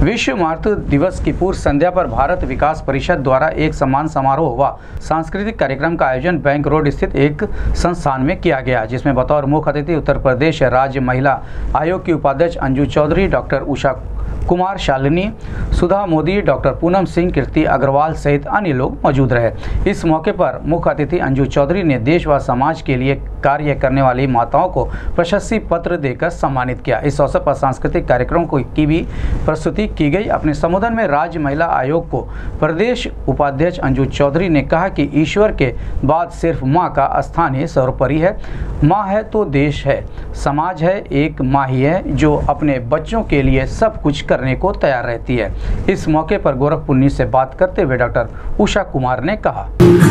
विश्व मातृ दिवस की पूर्व संध्या पर भारत विकास परिषद द्वारा एक सम्मान समारोह व सांस्कृतिक कार्यक्रम का आयोजन बैंक रोड स्थित एक संस्थान में किया गया, जिसमें बतौर मुख्य अतिथि उत्तर प्रदेश राज्य महिला आयोग की उपाध्यक्ष अंजू चौधरी, डॉक्टर उषा कुमार, शालिनी, सुधा मोदी, डॉक्टर पूनम सिंह, कीर्ति अग्रवाल सहित अन्य लोग मौजूद रहे। इस मौके पर मुख्य अतिथि अंजू चौधरी ने देश व समाज के लिए कार्य करने वाली माताओं को प्रशस्ति पत्र देकर सम्मानित किया। इस अवसर पर सांस्कृतिक कार्यक्रमों की भी प्रस्तुति की गई। अपने संबोधन में राज्य महिला आयोग को प्रदेश उपाध्यक्ष अंजू चौधरी ने कहा कि ईश्वर के बाद सिर्फ माँ का स्थान ही सर्वोपरि है। माँ है तो देश है, समाज है, एक माँ ही है जो अपने बच्चों के लिए सब कुछ करने को तैयार रहती है। इस मौके पर गोरखपुर न्यूज़ से बात करते हुए डॉक्टर उषा कुमार ने कहा,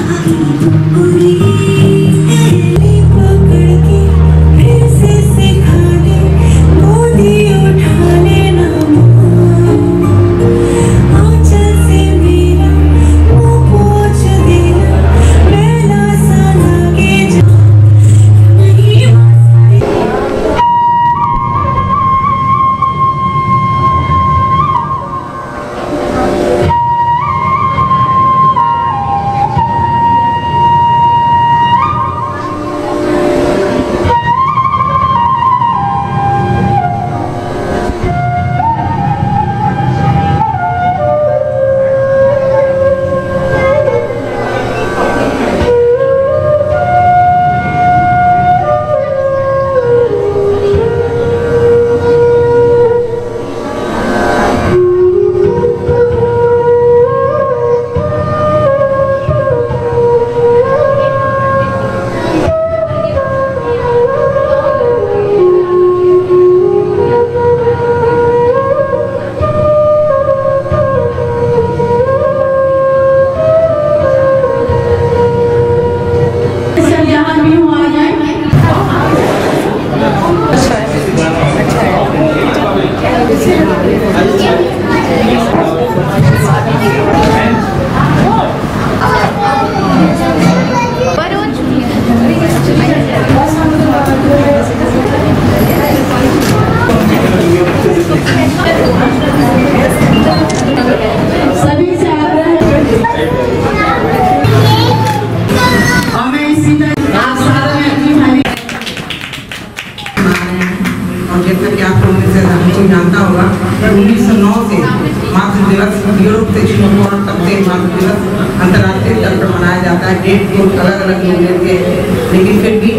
जैसा कि आप लोगों में से जानता होगा 1909 से मातृ दिवस यूरोप से शुरू हुआ, तब से मातृ दिवस अंतर्राष्ट्रीय स्तर पर मनाया जाता है। डेट को अलग अलग लोग लेते हैं, लेकिन फिर भी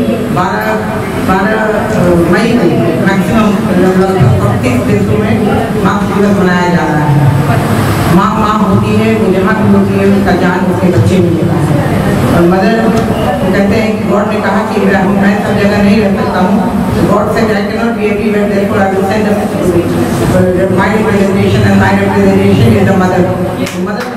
12 मई को मैक्सिमम लगभग 35 देशों में मातृ दिवस मनाया जा रहा है। माँ होती है, वो जहाँ भी होती है उसका जान उसके बच्चे में लेता है। और मदर कहते हैं कि गॉड ने कहा कि मैं सब जगह नहीं रह सकता हूँ। God said, I cannot be everywhere, therefore I will send a my representation, and my representation is the mother. Mother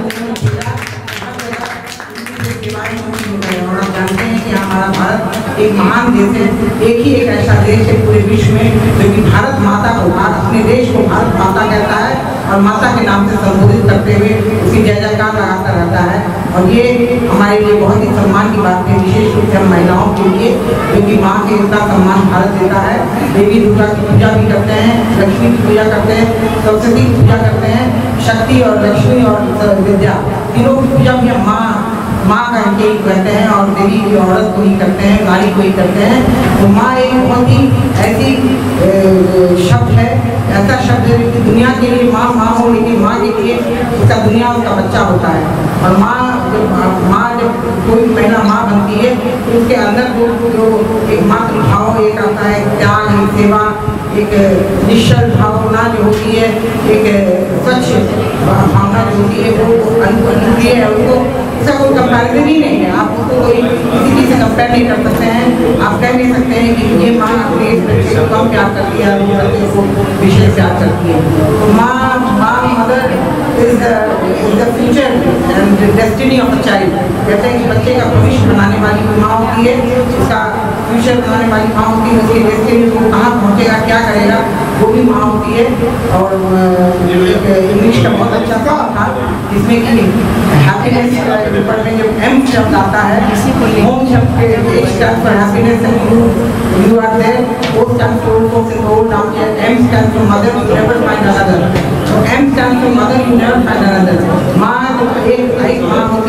और आप जानते हैं कि हमारा भारत एक महान देश है, एक ऐसा देश है पूरे विश्व में जो कि भारत माता को, अपने देश को भारत माता कहता है और माता के नाम से संबोधित करते हुए उसकी जय जयकार लगाता रहता है। और ये हमारे लिए बहुत ही सम्मान की बात है, विशेष रूप से हम महिलाओं के लिए, क्योंकि माँ के इतना सम्मान भारत देता है। देवी दुर्गा की पूजा भी करते हैं, लक्ष्मी की पूजा करते हैं, सरस्वती की पूजा करते हैं, शक्ति और लक्ष्मी और विद्या तीनों की पूजा भी हम माँ का इनके ही कहते हैं, और देवी की औरत को ही करते हैं, नारी को ही करते हैं। तो माँ एक बहुत ही ऐसी शब्द है, ऐसा शब्द है कि दुनिया के लिए माँ हो, लेकिन माँ के लिए उसका दुनिया उसका बच्चा होता है। और माँ जब कोई महिला माँ बनती है तो उसके अंदर जो एक मातृ भाव एक आता है, त्याग, एक सेवा, एक निश्चल भावना जो होती है, एक स्वच्छ भावना जो होती है, वो अनुभूति है। उनको इसका कोई कंपैरिजन ही नहीं है। आप उसको कोई किसी चीज़ से कंपेयर नहीं कर सकते हैं। आप कह नहीं सकते हैं कि ये माँ अपने इस बच्चे को कम प्यार करती है, वो बच्चे को विशेष प्यार करती है। तो माँ mother is the future and destiny of a child. कहते हैं कि बच्चे का भविष्य बनाने वाली माँ होती है, उसका फ्यूचर बनाने वाली माँ होती है, उसकी डेस्टिनी को कहाँ पहुँचेगा, क्या करेगा, वो भी माँ होती है। और इंग्लिश का बहुत अच्छा शब्द था जिसमें कि हैप्पीनेस के ऊपर में जब एम शब्द आता है, होम शब्द के एक stand for happiness and you are there, वो stand for M stand for mother, never find another. तो एम स्टैंड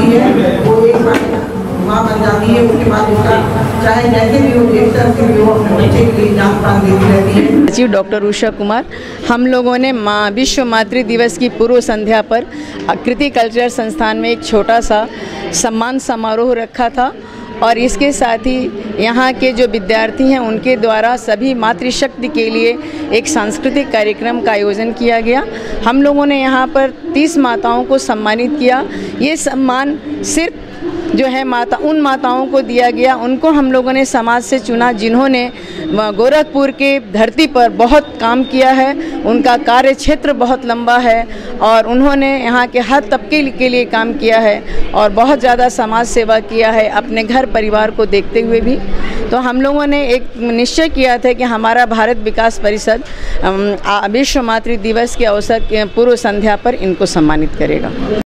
होती है वो एक बार माँ बन जाती है, उसके बाद उसका चाहे जैसे भी हो एक तरह से भी हो अपने बच्चे के लिए जान प्राण देती रहती है। सचिव डॉक्टर उषा कुमार, हम लोगों ने विश्व मातृ दिवस की पूर्व संध्या पर कृति कल्चरल संस्थान में एक छोटा सा सम्मान समारोह रखा था और इसके साथ ही यहाँ के जो विद्यार्थी हैं उनके द्वारा सभी मातृशक्ति के लिए एक सांस्कृतिक कार्यक्रम का आयोजन किया गया। हम लोगों ने यहाँ पर 30 माताओं को सम्मानित किया। ये सम्मान सिर्फ जो है उन माताओं को दिया गया, उनको हम लोगों ने समाज से चुना जिन्होंने गोरखपुर के धरती पर बहुत काम किया है, उनका कार्य क्षेत्र बहुत लंबा है और उन्होंने यहाँ के हर तबके के लिए काम किया है और बहुत ज़्यादा समाज सेवा किया है अपने घर परिवार को देखते हुए भी। तो हम लोगों ने एक निश्चय किया था कि हमारा भारत विकास परिषद विश्व मातृ दिवस के अवसर पूर्व संध्या पर इनको सम्मानित करेगा।